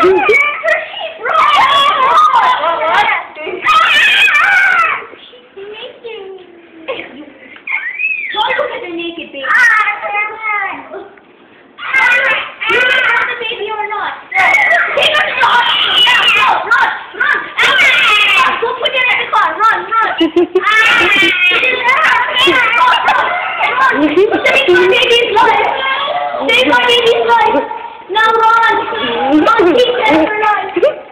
Look at the naked baby. You want the baby or not? Run! Go put it in the car. Run! Save my baby's life! Save my baby's life! Now run! Run, keep that for life!